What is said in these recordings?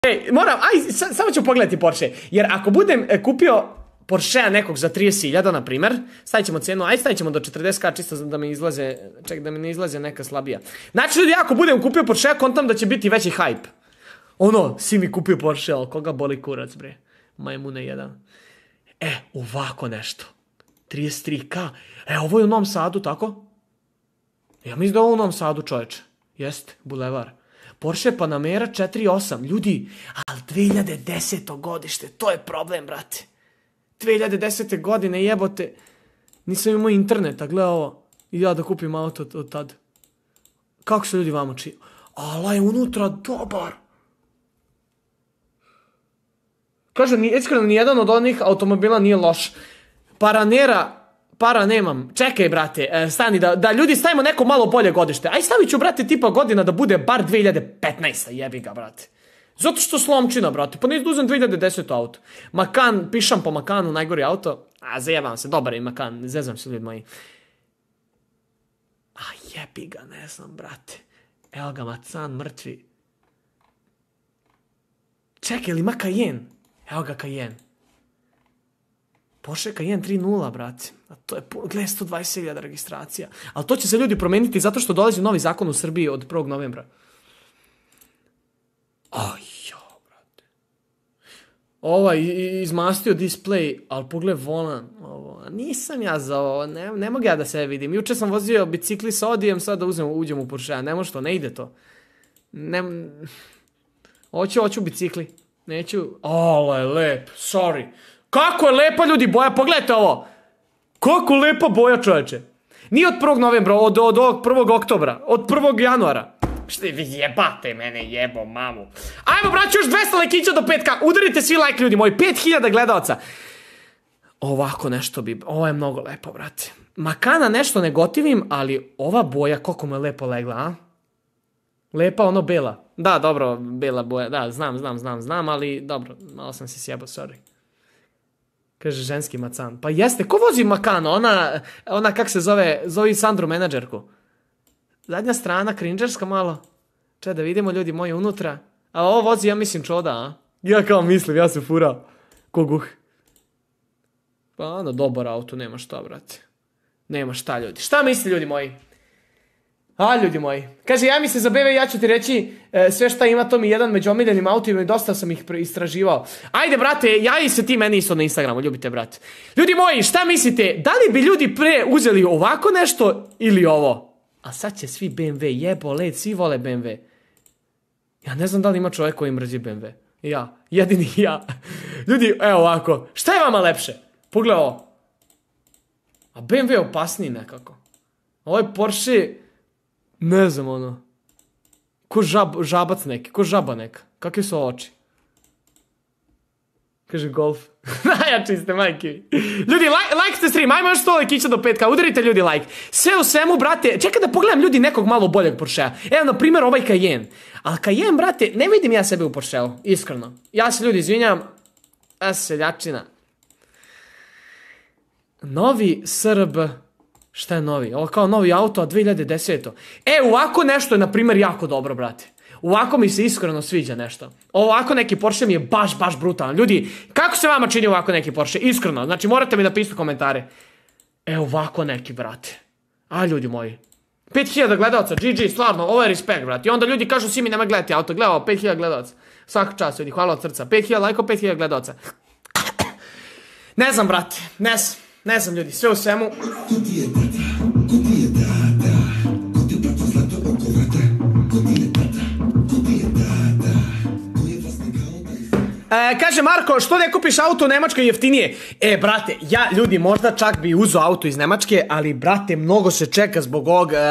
Moram, samo ću pogledati Porsche, jer ako budem kupio Porschea nekog za 30.000, na primjer, stavit ćemo cenu, stavit ćemo do 40k čisto da mi izlaze, da mi ne izlaze neka slabija. Znači ljudi, ako budem kupio Porschea, kontam da će biti veći hype. Ono, si mi kupio Porschea, ali koga boli kurac, bre. Majmune jedan. Ovako nešto. 33k. Ovo je u Novom Sadu, tako? Ja mislim da je ovo u Novom Sadu, čoveče. Jeste, bulevar. Porsche Panamera 4.8. Ljudi, ali 2010. godište, to je problem, brate. 2010. godine, jebote. Nisam imao interneta, gledaj ovo. I ja da kupim auto od tad. Kako se ljudi vamo čini? Ala je unutra dobar. Kažem, iskreno, nijedan od onih automobila nije loš. Para nemam. Čekaj, brate, stani, da ljudi stavimo neko malo bolje godište. Aj stavit ću, brate, tipa godina da bude bar 2015. Jebi ga, brate. Zato što slomčina, brate. Pa neću da uzem 2010. auto. Macan, pišam po Macanu, najgori auto. Zajebam se, dobar je Macan, zezam se, ljudi moji. Jebi ga, ne znam, brate. Evo ga, Macan, mrtvi. Čekaj, ili ima Cayenne? Evo ga Cayenne. Porsche Cayenne 3.0, brate. A to je, gledaj, 120.000 registracija. Ali to će se ljudi promeniti zato što dolazi novi zakon u Srbiji od 1. novembra. Brate. Izmastio display, ali pogled volan. Nisam ja za ovo, ne mogu ja da se vidim. Juče sam vozio bicikli sa Odijem, sad da uđem u Porsche. Ne može to, ne ide to. Hoću bicikli. Neću. Ovo je lep, sorry. Kako je lepa, ljudi, boja, pogledajte ovo. Kako lepa boja, čovječe. Nije od 1. novembra, od 1. oktobra, od 1. januara. Šta vi jebate mene, jebo mamu. Ajmo, braći, još 200 lajkića do 5k. Udarite svi like, ljudi moji, 5000 gledalaca. Ovako nešto bi, ovo je mnogo lepo, brate. Macana nešto ne gotivim, ali ova boja, koliko mu je lepo legla, a? Lepa, ono, bela. Da, dobro, bela boja, da, znam, ali dobro, malo sam se sjebao, sorry. Kaže ženski Macan. Pa jeste, ko vozi Macan? Ona kak se zove Sandru menadžerku. Zadnja strana, cringerska malo. Čekaj da vidimo, ljudi moji, unutra. A ovo vozi, ja mislim, čoda, a? Ja kao mislim, ja se furao. Koguh. Pa ono, dobar auto, nema šta, brate. Nema šta, ljudi. Šta misli, ljudi moji? Ljudi moji. Kaže, ja mi se za BV, ja ću ti reći sve šta ima, to mi jedan među omiljenim autima i dosta sam ih istraživao. Ajde, brate, javi se ti meni isto na Instagramu, ljubite, brate. Ljudi moji, šta mislite? Da li bi ljudi pre uzeli ovako nešto ili ovo? A sad će svi BMW, jebo, led, svi vole BMW. Ja ne znam da li ima čovjek koji mrzi BMW. Ja, jedini ja. Ljudi, evo ovako, šta je vama lepše? Pogledaj ovo. A BMW je opasniji nekako. Ovo je Porsche... Ne znam, ono. Ko žabac neki, ko žaba neka. Kakve su oči? Kaže Golf. Najjači ste, majke. Ljudi, like ste stream, ajmo još 100 lajkića do 5k, udarite ljudi like. Sve u svemu, brate, čekaj da pogledam ljudi nekog malo boljeg Porschea. Evo, na primjer, ovaj Cayenne. Ali Cayenne, brate, ne vidim ja sebe u Porscheu, iskreno. Ja se, ljudi, izvinjam. Ja se seljačina. Novi Srb... Šta je novi? Ovo kao novi auto, 2010. Ovako nešto je, na primjer, jako dobro, brate. Ovako mi se iskreno sviđa nešto. Ovako neki Porsche mi je baš brutalan. Ljudi, kako se vama čini ovako neki Porsche? Iskreno, znači morate mi napisati komentare. Ovako neki, brate. Ljudi moji. 5000 gledalca, GG, stvarno, ovo je respekt, brate. I onda ljudi kažu, svi mi nema gledati auto. Gledaj ovo, 5000 gledalca. Svaki čas, ljudi, hvala od srca. 5000 lajko, 5000 gledalca. Ne znam, brate, ne znam, ljudi, sve u svemu. Kaže Marko, što ne kupiš auto u Nemačkoj jeftinije? Brate, ja, ljudi, možda čak bi uzeo auto iz Nemačke, ali, brate, mnogo se čeka zbog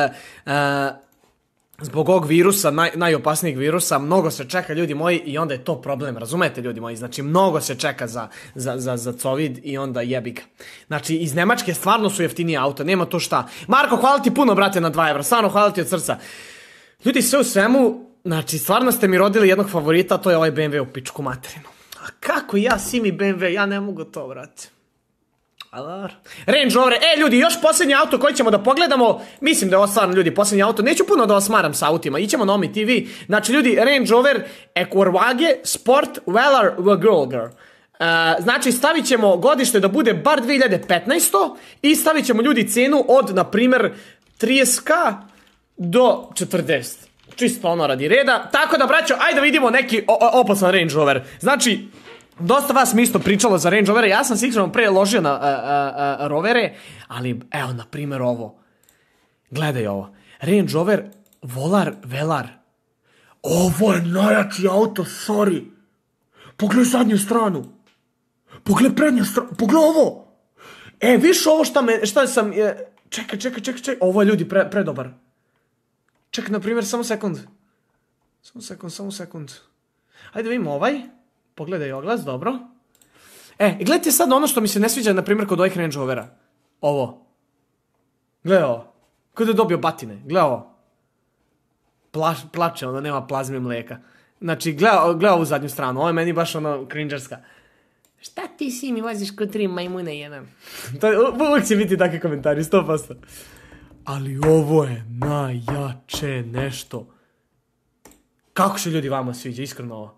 ovog virusa, najopasnijeg virusa, mnogo se čeka, ljudi moji, i onda je to problem, razumete, ljudi moji, znači mnogo se čeka za COVID i onda jebi ga. Znači, iz Nemačke stvarno su jeftinije auto, nema to šta. Marko, hvala ti puno, brate, na 2 evra, stvarno hvala ti od srca. Ljudi, sve u svemu, znači, stvarno ste mi rodili jednog favorita, to je ovaj BMW u pičku materinu. A kako ja, si mi BMW, ja ne mogu to, brate. Range Rover, ljudi, još posljednji auto koji ćemo da pogledamo, mislim da je ovo stvarno, ljudi, posljednji auto, neću puno da vas maram sa autima, ićemo na Omi TV, znači, ljudi, Range Rover Equorwage Sport Velar Vagolgar. Znači, stavit ćemo godište da bude bar 2015. i stavit ćemo, ljudi, cenu od, na primer, 30k do 40. Čisto ono radi reda. Tako da, braćo, ajde da vidimo neki opasan Range Rover. Znači, dosta vas mi isto pričalo za Range Rovere. Ja sam se iskreno pre ložio na rovere, ali, evo, na primjer ovo. Gledaj ovo. Range Rover Volar Velar. Ovo je najjači auto, sorry. Pogledaj zadnju stranu. Pogledaj prednju stranu. Pogledaj ovo. Viš ovo šta sam... Čekaj. Ovo je, ljudi, predobar. Čekaj, na primjer, samo sekund. Samo sekund. Ajde da vidimo ovaj. Pogledaj oglas, dobro. Gledajte sad ono što mi se ne sviđa, na primjer, kod ovih Range Rovera. Ovo. Gledaj ovo. Kod je dobio batine. Gledaj ovo. Plače, onda nema plazme mlijeka. Znači, gledaj ovu zadnju stranu. Ovo je meni baš ono cringerska. Šta ti si mi voziš kod 3 majmuna jedan? Uvijek će biti takvi komentari, 100%. Ali ovo je najjače nešto. Kako se, ljudi, vama sviđa, iskreno ovo?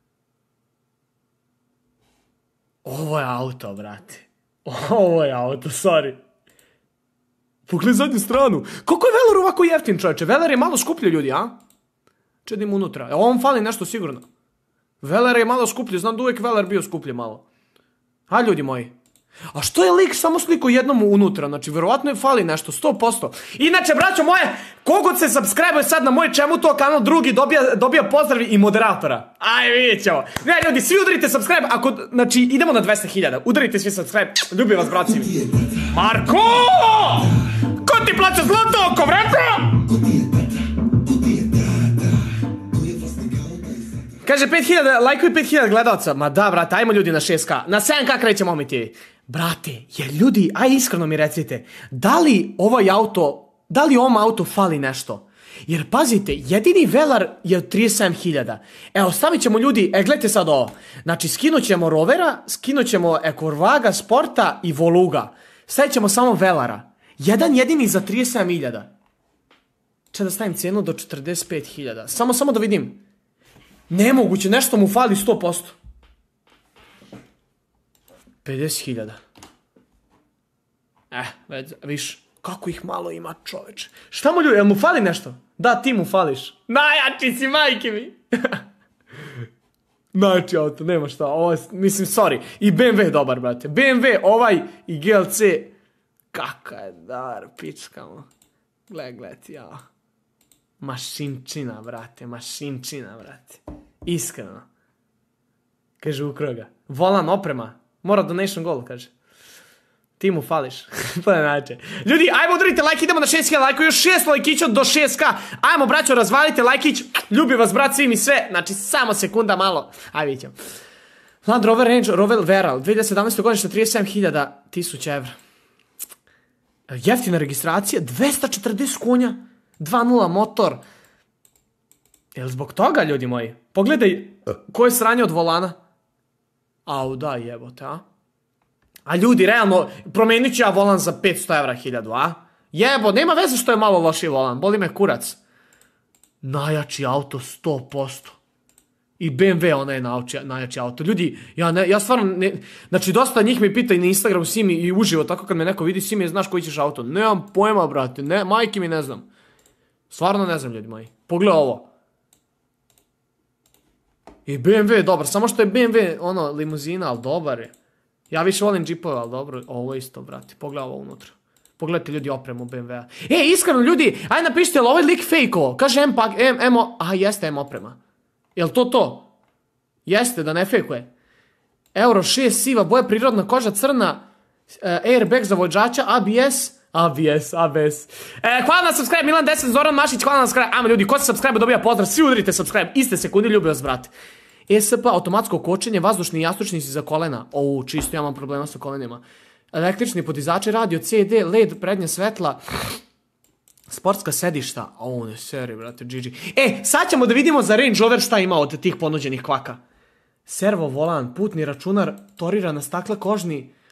Ovo je auto, brate. Ovo je auto, sorry. Pogledaj zadnju stranu. Koliko je Velar ovako jeftin, čovječe? Velar je malo skuplje, ljudi, a? Čedim unutra. Ovom fali nešto sigurno. Velar je malo skuplje. Znam da uvijek Velar bio skuplje malo. A, ljudi moji. A što je lik samo sliko jednom unutra? Znači, verovatno je fali nešto, 100%. Inače, braćo moje, kogod se subscribe sad na moj Čemu to kanal drugi dobija pozdravi i moderatora. Aj, vidjet ćemo. Ne, ljudi, svi udarite subscribe. Znači, idemo na 200.000. Udarite svi subscribe. Ljubim vas, braci. Marko! Ko ti plaća zlato oko, vrata? Kaže 5.000, lajkovi 5.000 gledalca. Ma da, brate, ajmo, ljudi, na 6k. Na 7k krećemo Omi TV. Brate, ljudi, aj iskreno mi recite, da li ovom auto fali nešto? Jer pazite, jedini Velar je od 37.000. Evo, stavit ćemo, ljudi, gledajte sad ovo. Znači, skinut ćemo Rovera, skinut ćemo Equorwaga Sporta i Voluga. Stavit ćemo samo Velara. Jedan jedini za 37.000. Če da stavim cijenu do 45.000. Samo da vidim. Nemoguće, nešto mu fali 100%. 50.000. Viš, kako ih malo ima, čoveče. Šta mu, ljudi, jel mu fali nešto? Da, ti mu fališ. Najjači si, majke mi. Najjači auto, nema šta. Mislim, sorry. I BMW je dobar, brate. BMW, ovaj i GLC. Kaka je dar, pičkamo. Gledaj, ja. Mašinčina, brate. Iskreno. Kaže Ukroga. Volan oprema. Mora donation goal, kaže. Ti mu fališ. To je način. Ljudi, ajmo udarite like, idemo na 6.000 lajko, još 6 lajkića do 6k. Ajmo, braćo, razvalite lajkić. Ljubim vas, brat, svi mi sve. Znači, samo sekunda malo. Aj, vidjet ćemo. Land Rover Range Rover Velar, 2017. godište 37.000 1000 evra. Jeftina registracija, 240 konja, 2.0 motor. Jel zbog toga, ljudi moji? Pogledaj koje sranje od volana. Au, da, jebote, a? A ljudi, realno, promenit ću ja volan za 500 evra 1000, a? Jebo, nema veze što je malo lošiji volan, boli me kurac. Najjači auto 100%. I BMW ona je najjači auto. Ljudi, ja stvarno, znači dosta njih mi pita i na Instagramu, Simi, i uživo, tako kad me neko vidi, Simi, znaš koji ćeš auto? Nemam pojma, brate, majke mi ne znam. Stvarno ne znam, ljudi moji. Pogledaj ovo. I BMW je dobar, samo što je BMW, ono, limuzina, ali dobar je. Ja više volim džipove, ali dobro, ovo je isto, brate, pogledaj ovo unutra. Pogledajte, ljudi, opremu BMW-a. Iskreno, ljudi, aj napišite, ali ovaj lik fejkovo. Kaže jeste M oprema. Jel to? Jeste, da ne fejkuje. Euro 6 siva, boja prirodna koža crna, airbag za vođača, ABS. Hvala na subscribe, Milan 10, Zoran Mašić, hvala na subscribe. Ajmo, ljudi, ko se subscribe dobija pozdrav, svi udarite subscribe, iste sekundi, ljubi vas, brate. ESP, automatsko kočenje, vazdušni jastučnici za kolena. Čisto ja imam problema sa kolenima. Električni podizači, radio, CD, LED, prednje svetla, sportska sedišta. Ne seri, brate, GG. Sad ćemo da vidimo za Range Rover šta ima od tih ponuđenih kvaka. Servo volan, putni računar, torirana stakla kožni,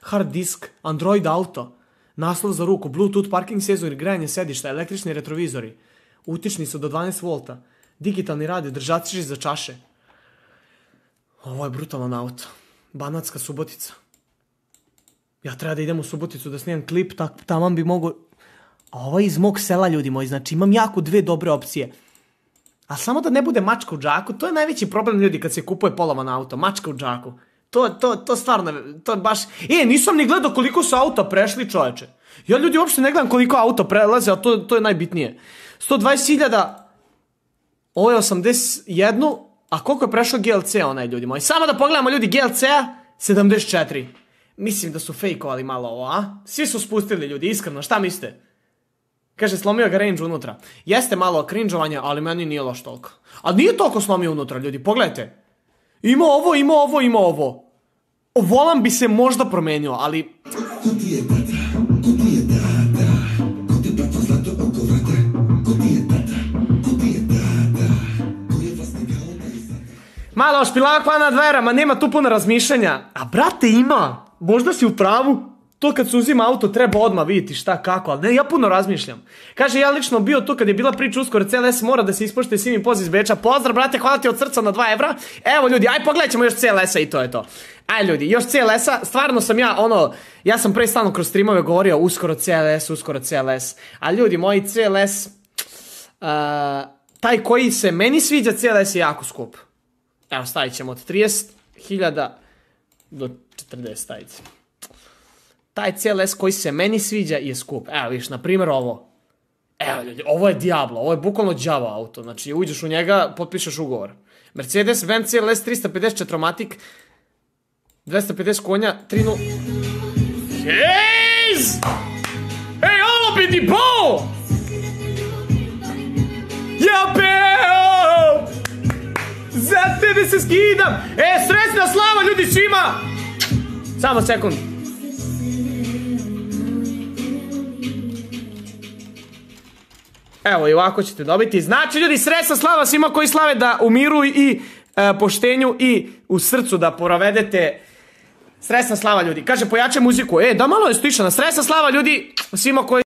hard disk, Android auto, naslov za ruku, Bluetooth, parking senzor, grejanje sedišta, električni retrovizori, utičnicu do 12 volta, digitalni radio, držači za čaše. Ovo je brutalan auto. Banatska Subotica. Ja treba da idem u Suboticu da snimam klip, taman bi mogo... A ovo je iz mog sela, ljudi moji, znači imam jako dve dobre opcije. A samo da ne bude mačka u džaku, to je najveći problem, ljudi, kad se kupuje polovan auto, mačka u džaku. To stvarno, to baš... nisam ni gledao koliko su auta prešli, čoveče. Ja, ljudi, uopšte ne gledam koliko auto prelaze, a to je najbitnije. 120.000, ovo je 81, a koliko je prešlo GLC onaj, ljudi moji? Samo da pogledamo, ljudi, GLC-a 74. Mislim da su fejkovali malo ovo, a? Svi su spustili, ljudi, iskreno, šta mislite? Kaže, slomio ga range unutra. Jeste malo cringe-ovanja, ali meni nije loš toliko. Ali nije toliko slomio unutra, ljudi, pogledajte. Ima ovo. Volan bi se možda promenio, ali... Ko ti je tata? Ko ti je tata? Ko ti baca zlato oko vrata? Ko ti je tata? Ko ti je tata? Ko je vlasnika onda i sada? Malo špilakva na dvera, ma nema tu puno razmišljanja. A brate, ima. Možda si u pravu. To kad se uzima auto treba odmah vidjeti šta kako, ali ne, ja puno razmišljam. Kaže, ja lično bio tu kad je bila priča uskoro CLS mora da se ispoštuje svi mi poz iz Beča. Pozdrav, brate, hvala ti od srca na 2 evra. Evo, ljudi, aj pogledat ćemo još CLS-a i to je to. Aj, ljudi, još CLS-a, stvarno sam ja sam pre stalno kroz streamove govorio uskoro CLS. A ljudi, moji CLS, taj koji se meni sviđa CLS je jako skup. Evo, stavit ćemo od 30.000 do 40, stavit. Taj CLS koji se meni sviđa je skup. Evo viš, na primjer ovo. Evo ljudi, ovo je Diablo, ovo je bukvalno đavo auto. Znači uđeš u njega, potpišeš ugovor. Mercedes-Benz CLS 350 4MATIC, 250 konja, 3.0... Hejz! Ej, ovo bi ti po! Ja peo! Za tebe se skidam! Srećna slava ljudi svima! Samo sekund. Evo i ovako ćete dobiti. Znači ljudi, srećna slava svima koji slave da u miru i poštenju i u srcu da provedete. Srećna slava ljudi. Kaže, pojačaj muziku. Da malo je stišana. Srećna slava ljudi svima koji